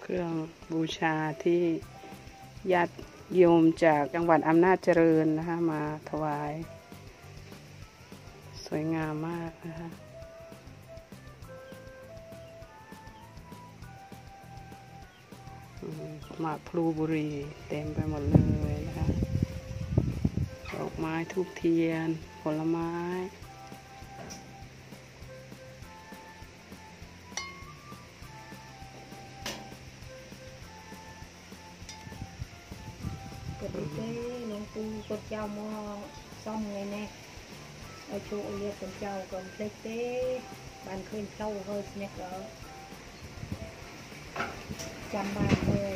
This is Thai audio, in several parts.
เครื่องบูชาที่ญาติโยมจากจังหวัดอำนาจเจริญนะคะมาถวายสวยงามมากนะคะหมากพลูบุรีเต็มไปหมดเลยนะคะดอกไม้ทูบเทียนผลไม้กดเต้หลวงปู่กดเจ้ามอซ่อมไงแน่เอาโชว์เรียกกดเจ้าก่อนเต้บ้านเคยเข้าเฮ้ยเนี่ยก็จำบ้านเลย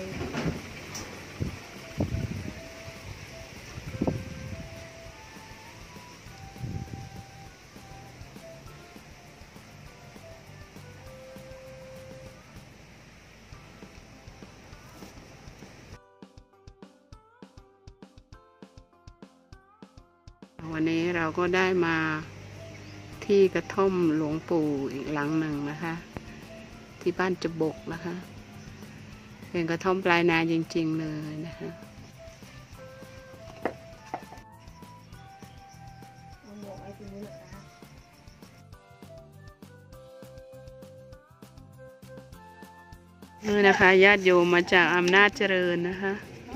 วันนี้เราก็ได้มาที่กระท่อมหลวงปู่อีกหลังหนึ่งนะคะที่บ้านจบกนะคะเป็นกระท่อมปลายนาจริงๆเลยนะคะนี่นะคะญาติโยมมาจากอำนาจเจริญนะคะ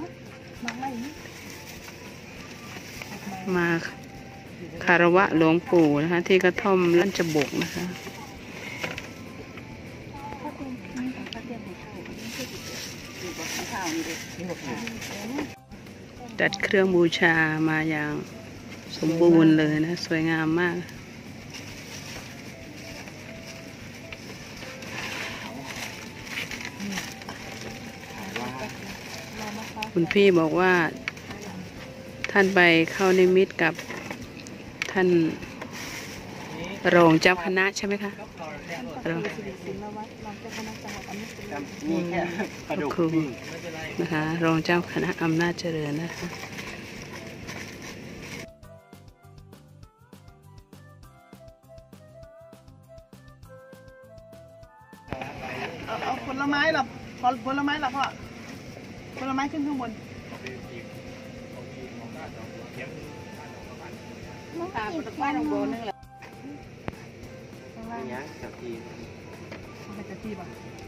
มาคารวะหลวงปู่นะคะที่กระท่อมบ้านจบกนะคะจัดเครื่องบูชามาอย่างสมบูรณ์เลยนะสวยงามมากคุณพี่บอกว่าท่านไปเข้านิมิตกับท่านรองเจ้าคณะใช่ไหมคะรองครูนะคะรองเจ้าคณะอำนาจเจริญนะคะเอาผลไม้หรอผลไม้หรอพ่อผลไม้ขึ้นข้างบนตาตะไคร้ลงบนนึงแหละนี่จับทีมันจะทีป่ะ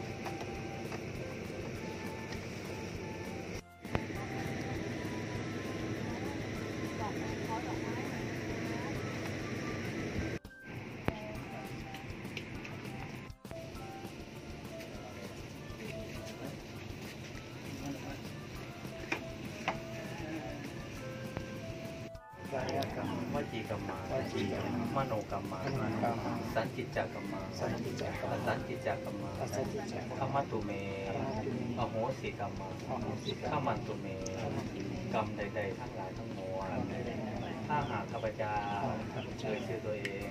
วจีกรรมมโนกรรมสันจิตจักกรรมสันจิตจักกรรมขมัตตุเมอโหสิกรรมขมันตุเมกรรมใดๆทั้งหลายทั้งมวลถ้าหากข้าพเจ้าเคยชื่อตัวเอง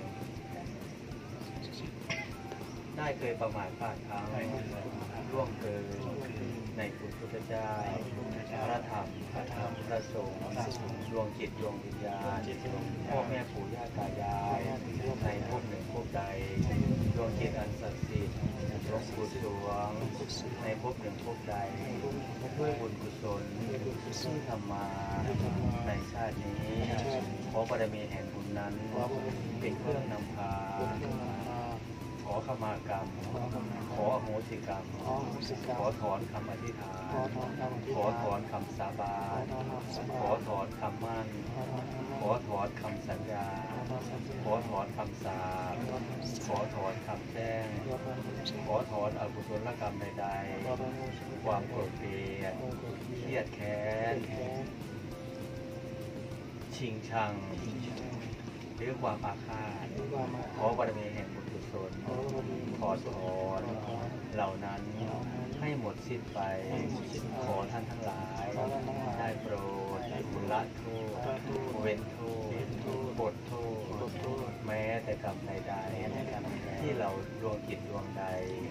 ได้เคยประมาทพลาดพลั้งล่วงเกินในคุณพุทธเจ้าพระธรรมพระสงฆ์ดวงจิตดวงวิญญาณพ่อแม่ปู่ย่าตายายในภพหนึ่งภพใดดวงจิตอันศักดิ์สิทธิ์หลวงปู่สวงในภพหนึ่งภพใดด้วยบุญกุศลที่ทำมาในชาตินี้ขอบารมีแห่งบุญนั้นเป็นเครื่องนำพาขอขมากรรมขออโหสิกรรมขอถอนคำอธิษฐานขอถอนคำสาบานขอถอนคำมั่นขอถอนคำสัญญาขอถอนคำสาปขอถอนคำแจ้งขอถอนอกุศลกรรมใดๆความโกรธเกลียดเครียดแค้นชิงชังหรือความอาฆาตขอบารมีแห่งบุญกุศลขอถอนเหล่านั้นให้หมดสิ้นไปขอท่านทั้งหลายได้โปรดละโทษเว้นโทษบทโทษแม้แต่กรรมใดๆที่เราดวงจิตดวงใด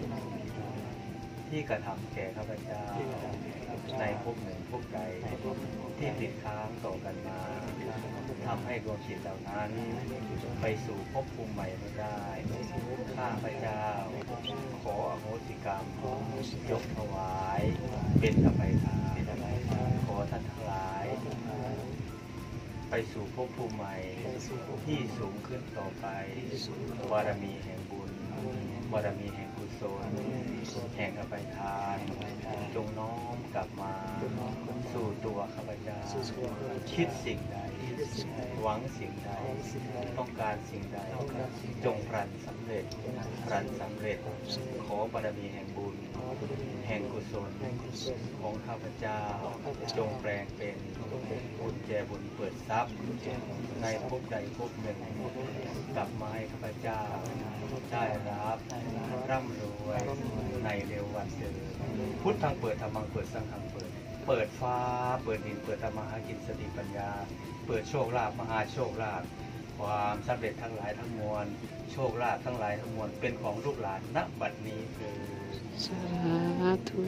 ที่กระทำแก่ข้าพเจ้าในภพหนึ่งภพใดที่ติดค้างต่อกันมาทำให้ดวงจิตเหล่านั้นไปสู่ภพภูมิใหม่ไม่ได้ข้าพเจ้าขออโหสิกรรมยกถวายเป็นอภัยทานขอท่านทั้งหลายไปสู่ภพภูมิใหม่ที่สูงขึ้นต่อไปบารมีแห่งบุญบารมีแห่งกุศลแห่งอภัยทานจงน้อมกลับมาสู่ตัวข้าพเจ้าคิดสิ่งใดหวังสิ่งใดต้องการสิ่งใดจงพลันสำเร็จขอบารมีแห่งบุญแห่งกุศลของข้าพเจ้าจงแปลงเป็นกุญแจบุญเปิดทรัพย์ในภพใดภพหนึ่งกลับมาให้ข้าพเจ้าได้รับร่ำรวยในเร็ววันเถิดพุทธังเปิดธรรมังเปิดสังฆังเปิดฟ้าเปิดดินเปิดธรรมหากิจสติปัญญาเปิดโชคลาภมหาโชคลาภความสำเร็จทั้งหลายทั้งมวลโชคลาภทั้งหลายทั้งมวลเป็นของลูกหลานณบัดนี้เถิดสาธุ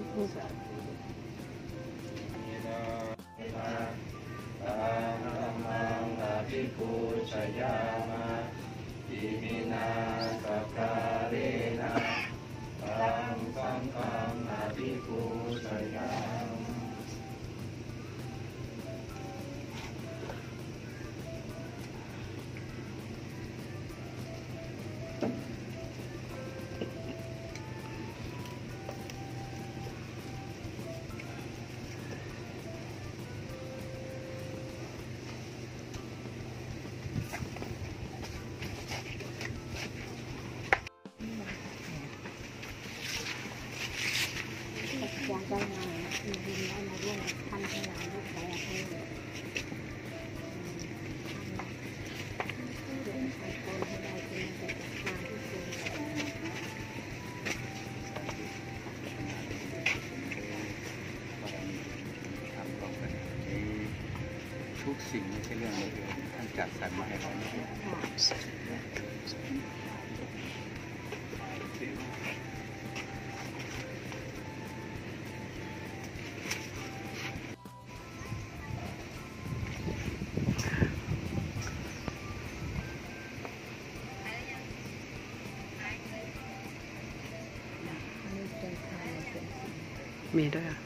ภิกขุชยามะอิมินาสักการะนะตังสังฆังอภิกขุชยามะอย่างเจ้านายมีบุญเอามาร่วมกับท่านทั้งหลายทุกแบบให้เพื่อให้คนให้ได้เป็นไปจากทางที่ควรทำลงไปนี้ทุกสิ่งไม่ใช่เรื่องเล็กๆท่านจัดสรรมาให้เรามีด้วย